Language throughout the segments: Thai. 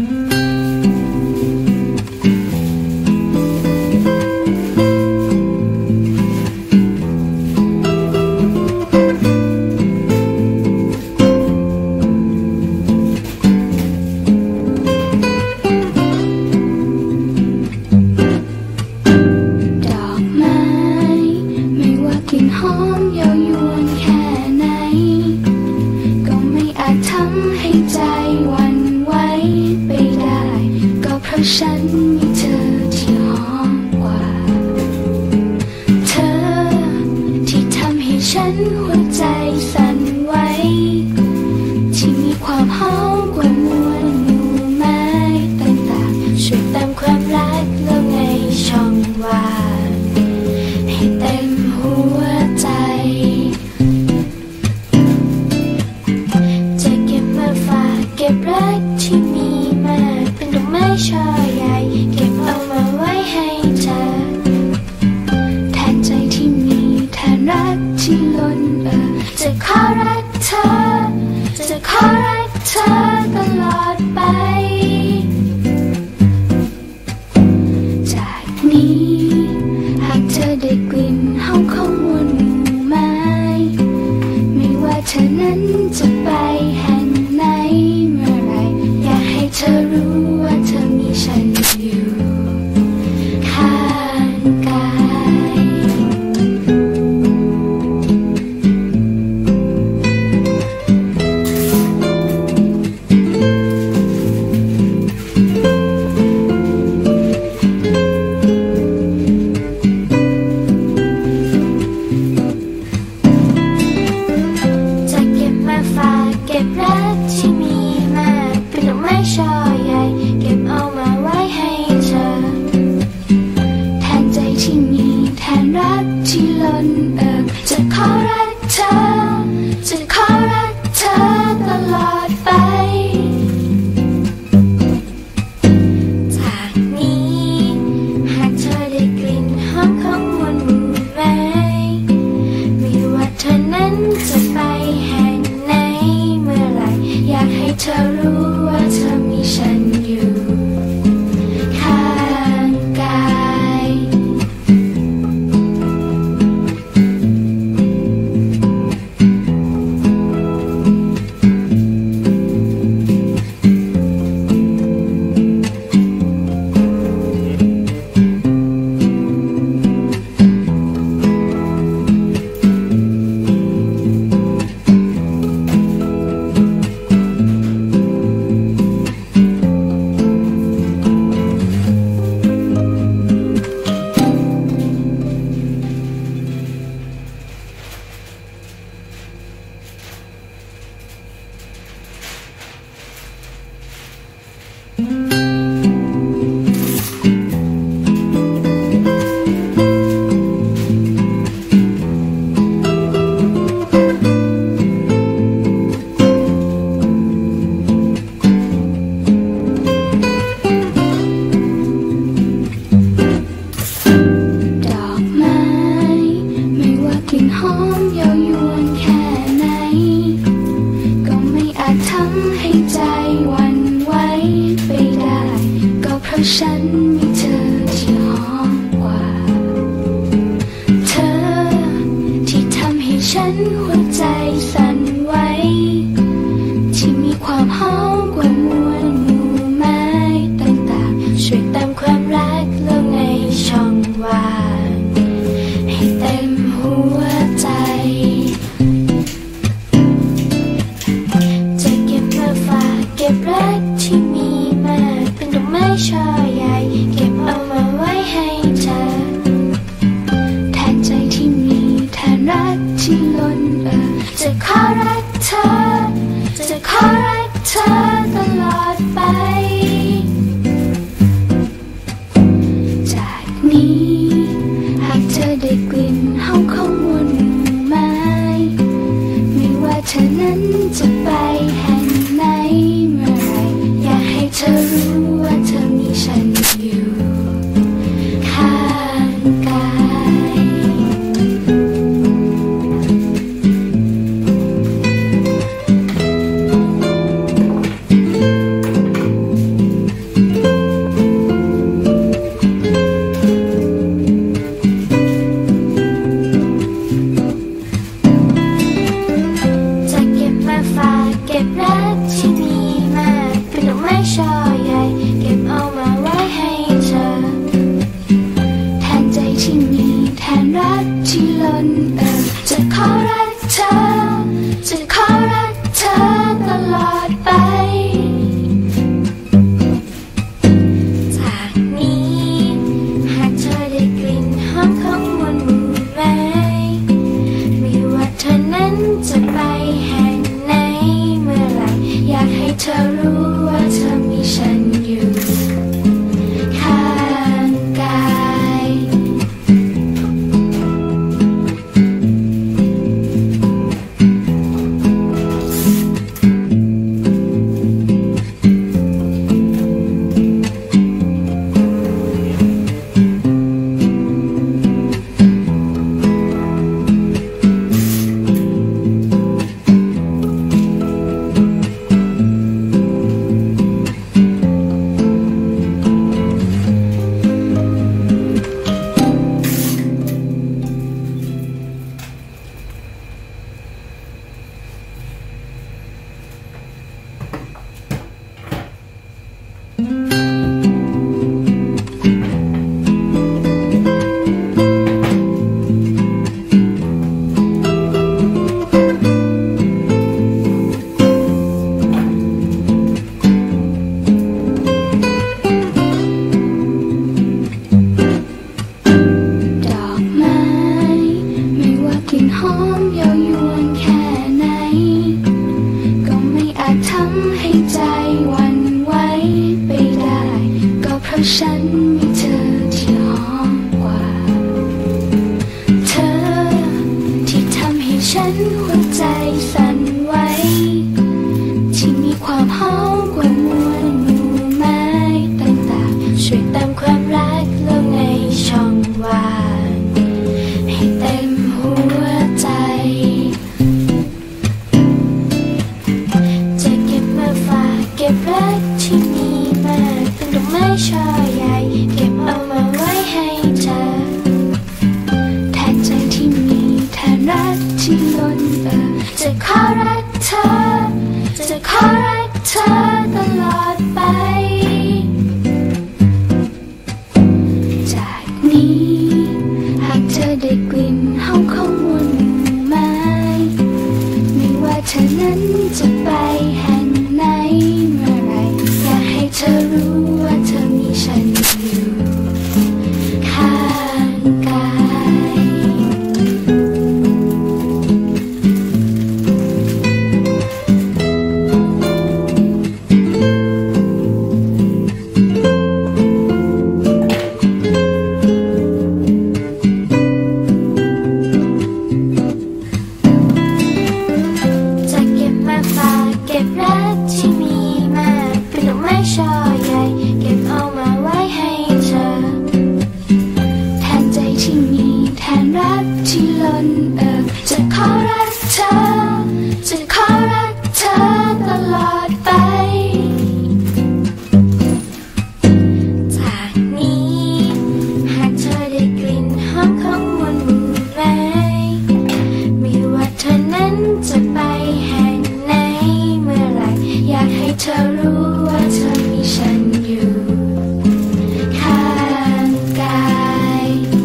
ฉันมีเธอที่หอมกว่าเธอที่ทำให้ฉันหัวใจสั่นไหวที่มีความหอมกว่ามวลหมู่ไม้ต่างๆช่วยเติมความรักลงในช่องว่างให้เต็มหัวใจจะเก็บมาฝากเก็บรักที่มีมาเป็นดอกไม้ช่อใหญ่เก็บเอามาไว้ให้เธอแทนใจที่มีแทนรักที่ล้นจะขอรักเธอจะขอรักเธอตลอดไปจากนี้หากเธอได้กลิ่นหอมของมวลหมู่ไม้ไม่ว่าเธอนั้นจะไปแห่งไหนเมื่อไรอยากให้เธอรู้ว่าเธอมีฉันอยู่ข้างกายจะเก็บมาฝากเก็บรักที่มีมาเป็นดอกไม้ช่อใหญ่เก็บเอามาไว้ให้เธอแทนใจที่มีแทนรักที่ล้นจะขอรักเธอจะขอรักเธอตลอดไปจากนี้หากเธอได้กลิ่นหอมของมวลหมู่ไม้ไม่ว่าเธอนั้นจะไปแห่งไหนเมื่อไรอยากให้เธอรู้ว่าเธอมีฉันอยู่ข้างกายดอกไม้ไม่ว่ากลิ่นหอมเย้ายวนแค่ไหนก็ไม่อาจทำให้ใจหวั่นไหวไปได้ก็เพราะฉันมีเธอที่หอมกว่าเธอที่ทำให้ฉันหัวใจสั่นไหวที่มีความหอมกว่ามวลหมู่ไม้ต่างๆช่วยเติมความรักลงในช่องว่างให้เต็มหัวใจจะเก็บมาฝากเก็บรักที่มีมาเป็นดอกไม้ช่อใหญ่เก็บเอามาไว้ให้เธอแทนใจที่มีแทนรักที่ล้นจะขอรักเธอจะขอรักเธอตลอดไปจากนี้หากเธอได้กลิ่นหอมของมวลหมู่ไม้ไม่ว่าเธอนั้นจะไปแห่งไหนเมื่อไรอยากให้เธอรู้ว่าเธอมีฉันอยู่ข้างกายไม้ช่อใหญ่เก็บเอามาไว้ให้เธอแทนใจที่มีแทนรักที่ล้นจะขอรักเธอจะขอรักเธอตลอดไปจากนี้หากเธอได้กลิ่นหอมของมวลหมู่ไม้ไม่ว่าเธอนั้นจะไปแห่งไหนเมื่อไหร่อยากให้เธอรู้ว่าเธอมีฉันอยู่ข้างกายหอมเย้ายวนแค่ไหนก็ไม่อาจทำให้ใจหวั่นไหวไปได้ก็เพราะฉันมีเธอที่หอมกว่าเธอที่ทำให้ฉันหัวใจสั่นไหวที่มีความหอมกว่ามวลหมู่ไม้ต่างๆช่วยเติมความรักลงในช่องว่างให้เต็มหัวใจจะเก็บมาฝากเก็บรักที่มีมาเป็นดอกไม้ช่อใหญ่เก็บเอามาไว้ให้เธอแทนใจที่มีแทนรักที่ล้นจะขอรักเธอจะขอรักเธอตลอดไปจากนี้หากเธอได้กลิ่นหอมของมวลหมู่ไม้ไม่ว่าเธอนั้นจะไปแห่งไหนเมื่อไรอยากให้เธอรู้ว่าเธอมีฉันอยู่ข้างกายเก็บรักที่มีมาเป็นดอกไม้ช่อใหญ่เก็บเอามาไว้ให้เธอแทนใจที่มีแทนรักที่ล้นจะขอรักเธอจะขอรักเธอตลอดไปจากนี้หากเธอได้กลิ่นหอมของมวลหมู่ไม้ไม่ว่าเธอนั้นจะไปแห่งอยากให้เธอรู้ว่าเธอมีฉันอยู่ข้างกาย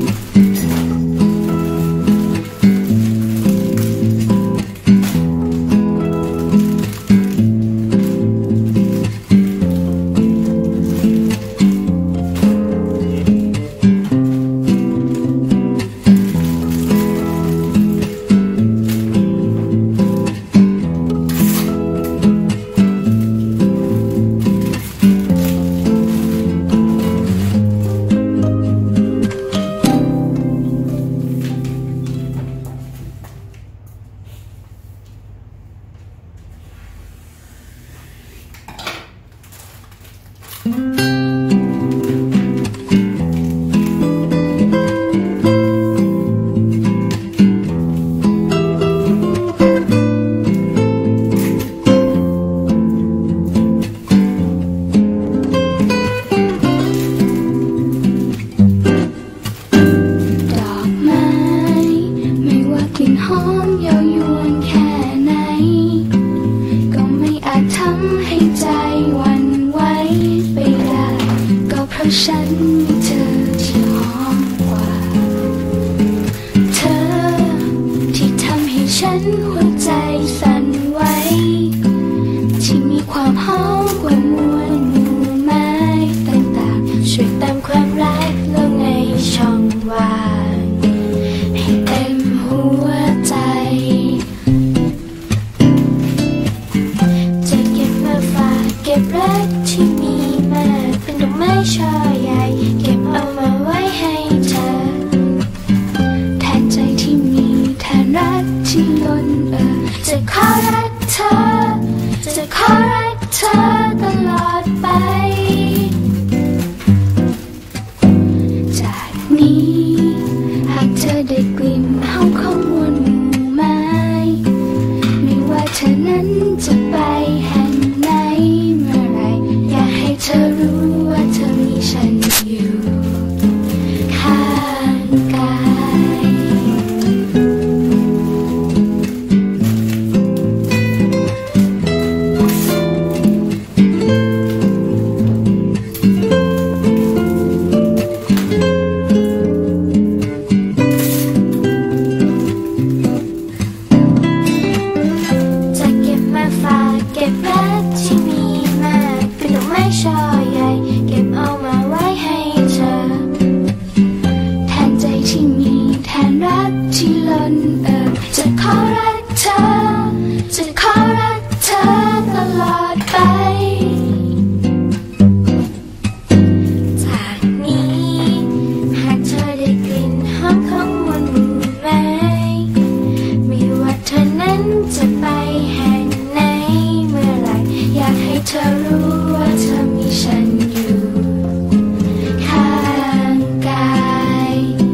หอมเย้ายวนแค่ไหนก็ไม่อาจทำให้ใจหวั่นเธอรู้ว่าเธอมีฉันอยู่ข้างกาย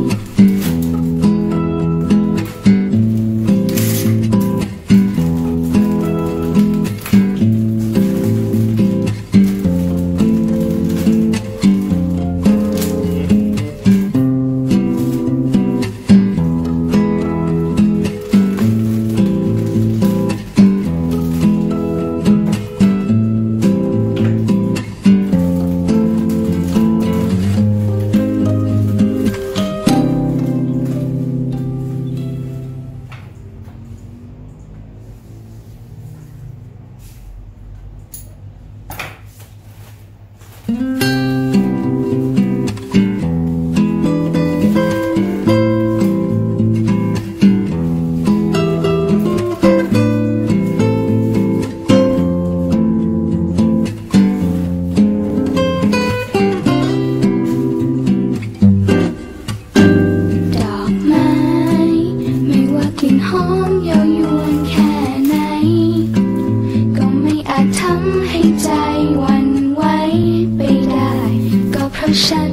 หอมเย้ายวนแค่ไหนก็ไม่อาจทำให้ใจหวั่นไหวไปได้ก็เพราะฉัน